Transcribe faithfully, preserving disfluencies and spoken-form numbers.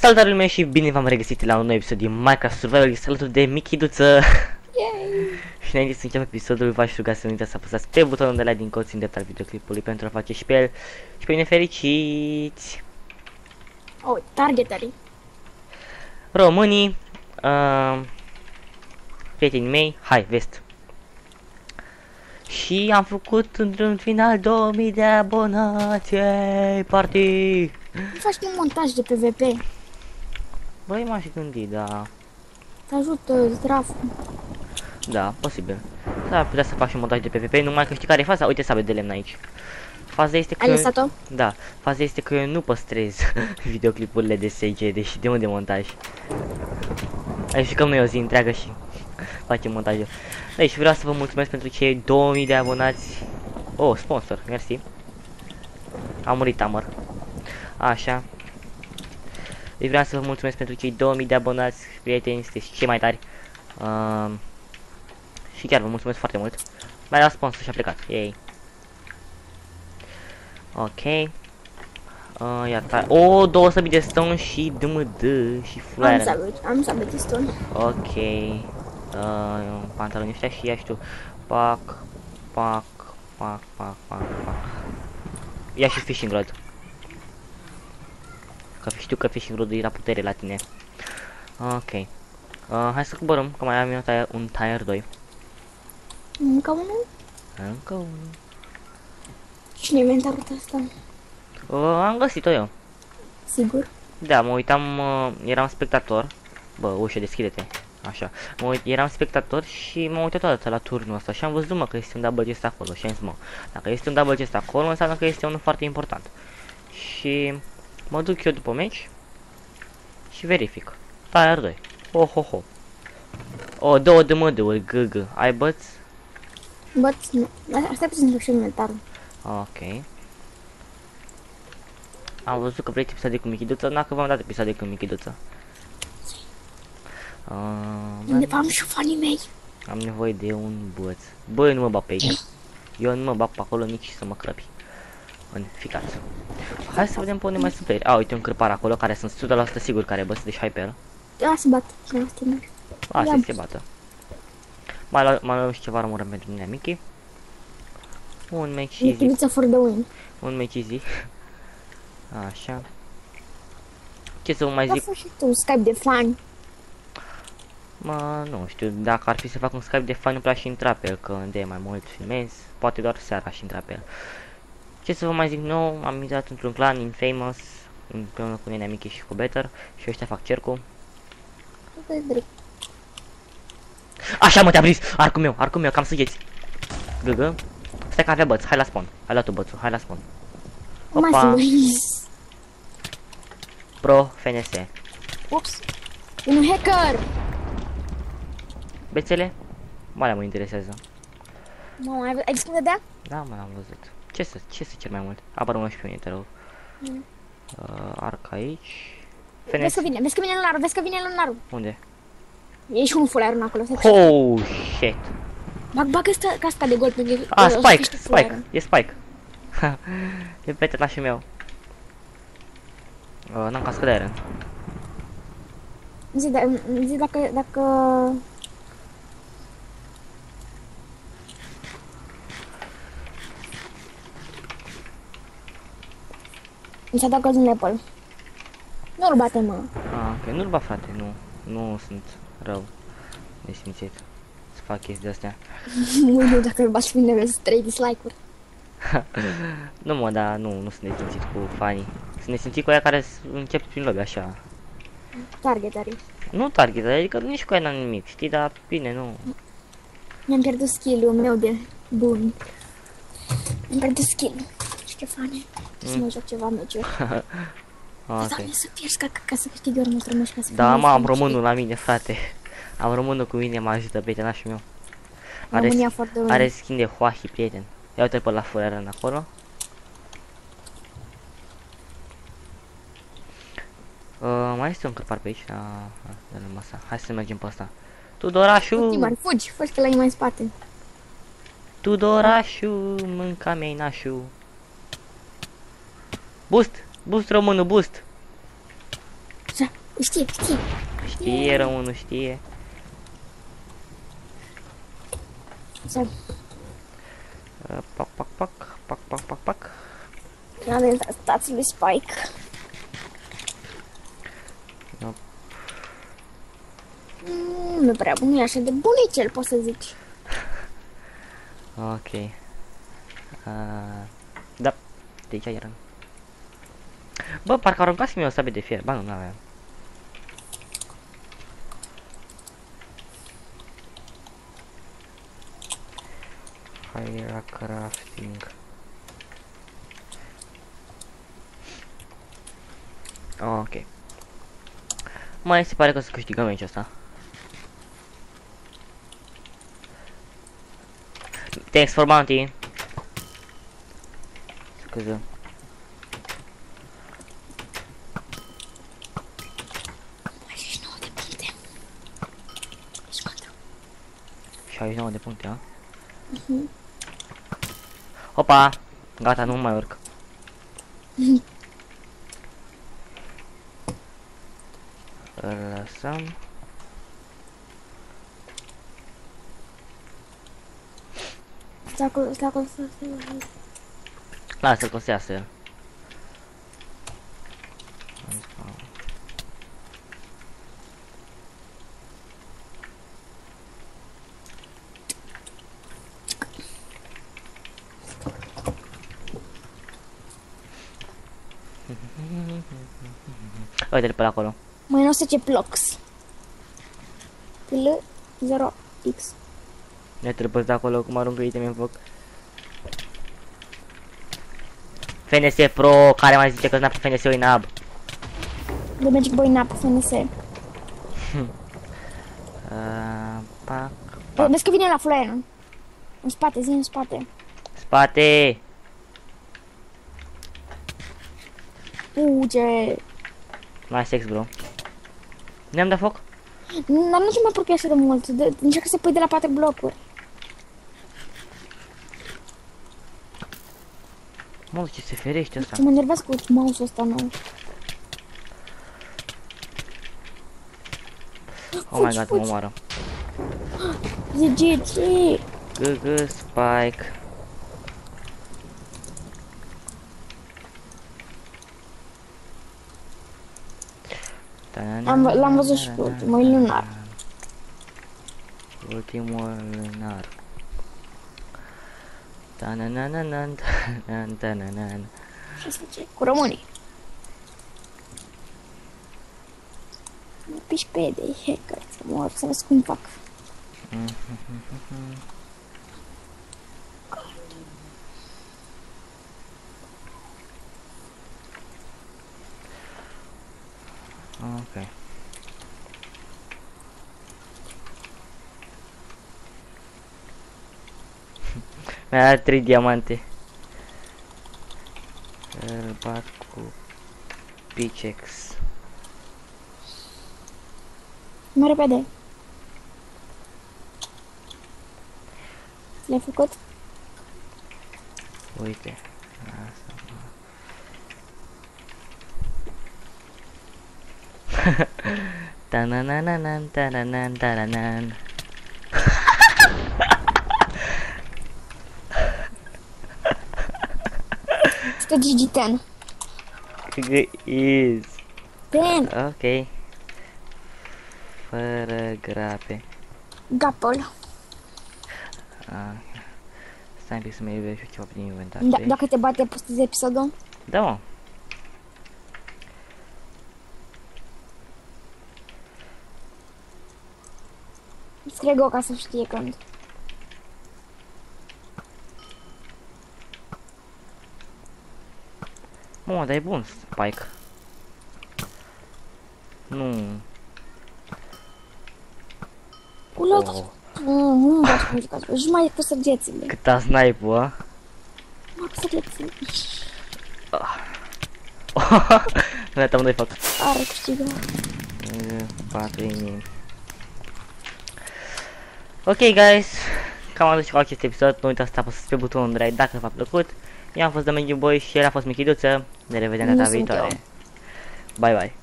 Salutare lume și bine v-am regăsit la un nou episod din Minecraft Survival. Este alături de Michiduță. Yay! Și înainte să încep episodul, v-aș ruga să nu uitați să apăsați pe butonul de like din colț în dreapta al videoclipului pentru a face și pe el și pe mine fericiți. Oh, targetării. Românii, uh, prietenii mei, hai, vest. Și am făcut într-un final două mii de abonați, yay, party! Nu faci un montaj de P V P. Băi, m-aș gândi, da, Te ajută Zdraf. da, posibil. Da, putea să fac și un montaj de P V P, numai că știi care e faza? Uite sabe de lemn aici. Faza este că... Ai lăsat-o? Da, faza este că eu nu păstrez videoclipurile de S G, deși de unde montaj. Aici jucăm noi o zi întreagă și facem montajul. Deci vreau să vă mulțumesc pentru cei două mii de abonați. Oh, sponsor, mersi. A murit Tamar. Așa. Deci vreau să vă mulțumesc pentru cei două mii de abonați, prieteni, sunteți cei mai tari. Uh, și chiar vă mulțumesc foarte mult. Mai la sponsor și a plecat. Yay. Ok. Uh, iată. O, două săbi de stone și D M D și Am flare. sabit, am sabit stone. Ok. Uh, pantaloni ăștia și ia știu. Pac, pac, pac, pac, pac, pac. Ia și fishing rod. Că știu că fishing rod era putere la tine. Ok. Uh, hai să coborăm, că mai am eu tire, un tire doi. Încă unul? Încă unul. Cine a inventat asta? Uh, am găsit-o eu. Sigur? Da, mă uitam, uh, eram spectator. Bă, ușă, deschide-te. Așa. Mă uit, eram spectator și m-am uitat toată la turnul ăsta și am văzut, mă, că este un double chest acolo. Și am zis, mă, dacă este un double chest acolo, înseamnă că este unul foarte important. Și mă duc eu după meci și verific. Tire doi. Oh, ho, ho. O, două de măduri, G G. Ai băți? Băți, nu. Asta e puțin și inventarul. Ok. Am văzut că vrei episoade cu Michiduță, dacă v-am dat episoade cu Michiduță. Uh, Undeva am și fanii mei. am nevoie de un băț. Băi, nu mă bag pe aici. Eu nu mă bag pe acolo nici să mă crăpi. În ficat. Hai să vedem pe unde mai sunt playeri. A, uite un cârpar acolo care sunt o sută la sută sigur care băț, deci hai pe el. Da, se bat. Da, stimă. Asta se bată. Mai luăm mai luăm și ceva rămură pentru mine, Mickey. Un match easy. Michiduță for the win. Un match easy. Așa. Ce să vă mai Da, zic? fă și tu, Skype de fani. Mă, nu știu, dacă ar fi să fac un Skype de fan, nu prea și intra pe el, că de mai mult filmez, poate doar seara și intra pe el. Ce să vă mai zic nou, am intrat într-un clan Infamous, împreună cu Nenea Mickey și cu Better, și ăștia fac cercul. Așa, mă, te-a prins! Arcul meu, arcul meu, cam să gheți. Găgă. Stai că avea băț, hai la spawn, hai la tu bățul, hai la spawn. Opa! Pro F N S. Ups! E un hacker! Bețele? Mă, mă interesează. Mamă, ai, ai văzut cum dădea? Da, mă, l-am văzut. Ce să, ce să cer mai mult? Apar unul și pe mine, te rog. Mm. Uh, arc aici. Vezi că vine, vezi că vine lunarul, vezi că vine lunarul. Unde? E și un fular în acolo. Oh, shit. Bag, bagă ăsta, casca de gold pentru Ah, Spike, Spike, e Spike. E prietenașul meu. Uh, n-am cască de iron. Zi, da, zi dacă, dacă... Mi s-a dat golden apple. Nu-l bate, mă. Ah, ok, nu-l ba, frate, nu. Nu sunt rău nesimțit să fac chestii de-astea. Nu, nu, dacă îl bați bine, vezi trei dislike-uri. Nu, mă, dar nu, nu sunt nesimțit cu fanii. Sunt nesimțit cu aia care încep prin lobby, așa. Targetării. Nu target, adică nici cu aia n-am nimic, știi, dar bine, nu. Mi-am pierdut skill-ul meu de bun. Mi-am pierdut skill-ul. Ștefane, trebuie să mă joc ceva meciuri. Ok. Doamne, să pierzi ca, ca să câștig eu următorul meci, ca să Da, fim mă, am mai românul la mine, frate. Am românul cu mine, mă ajută prietenașul meu. Are, România foarte bună. are skin de Huahi, prieten. Ia uite pe la fără în acolo. Uh, mai este un cărpar pe aici, da, da, masa. Hai să mergem pe ăsta. Tudorașu! Timar, fugi, fugi că l-ai mai în spate. Tudorașu, mânca mei nașu. Boost! Boost, românul, boost! Ce? Că știe, știe. Știe, românul știe. Să Uh, Pac, pac, pac, pac, pac, pac, pac. creadă stați lui Spike. Nope. Mm, nu prea bun, nu e așa de bunicel, poți să zici. Ok. Uh, da, de aici eram. Bă, parcă aruncasem eu o sabie de fier. Ba, nu, n-aveam. Hai la crafting. Ok. Mai se pare că o să câștigăm aici asta. Thanks for bounty. Scuze. șaizeci și nouă de puncte. Scoate. șaizeci și nouă de puncte, a? Mhm. Opa! Gata, nu mai urc. Îl lăsăm. Stai acolo, stai acolo, stai acolo. Lasă-l că o să iasă el. Uite-l pe acolo. Mai nu știu ce blocks. L zero X. Uite-l pe de acolo cum aruncă iteme în foc. F N S Pro, care mai zice că snap F N S-ul în ab. De Magic Boy Nap, F N S. Uh, pac, Oh, vezi că vine la Florian. În spate, zi în spate. spate! Fuge. Mai sex, bro. Ne-am dat foc? Dar nu ce mă apropie așa de mult. De, încearcă să pui de la patru blocuri. Mă, ce se ferește asta. Ce mă enervează cu mouse-ul ăsta nou. Oh my god, mă omoară. Zi, G, G. G G Spike. Am- L-am văzut și pe ultimul, e lunar. Ultimul lunar. Ta-na-na-na-nan, ta-na-na-nan. Ce se face? Cu românii. Mă piși pe de hacker, să mor, să vezi cum fac. Ok. Mi-a dat trei diamante. Îl bat cu pickaxe. Mai repede. Le-ai făcut? Uite. Asta. Ta-na-na-na-nan, ta-na-nan, ta-na-nan. Stă G G ten. G is. ten. Ok. Fără grape. Gapol. Ah. Stai un pic să-mi iubești ceva prin inventar. Da, știi? dacă te bate, postezi episodul. Da, mă. Scrie Go ca să știe când. Mă, dar e bun Spike. Nu. Ula, Oh. nu, nu îmi place muzica asta. Și mai cu săgețile. Câta snipe-ul, a? Mai cu săgețile. Nu am doi fac. Are câștigat. patru inimi. Ok, guys. Cam am dus cu acest episod. Nu uitați să apăsați pe butonul de like dacă v-a plăcut. Eu am fost The Magic Boy și el a fost Michiduță. Ne revedem data Nu sunt viitoare. eu. Bye bye.